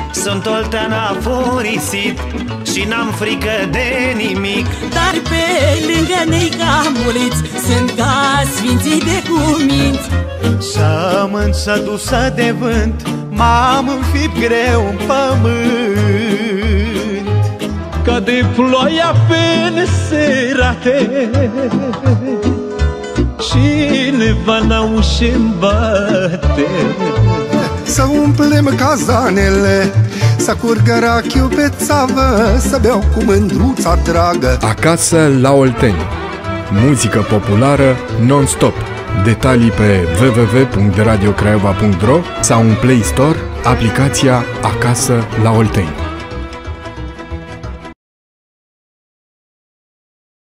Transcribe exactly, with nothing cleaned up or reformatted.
Sunt oltean afurisit și n-am frică de nimic. Dar pe lângă neica muliți sunt ca sfinții de cuminți. Sămânță dusă de vânt, m-am înfipt greu în pământ. Cade ploaia pe neserate și nevana uși-mi bate. Să umplem cazanele, să curgă rachiu pe țavă, să beau cu mândruța dragă. Acasă la Olteni. Muzică populară non-stop. Detalii pe w w w punct radio craiova punct r o sau în Play Store aplicația Acasă la Olteni.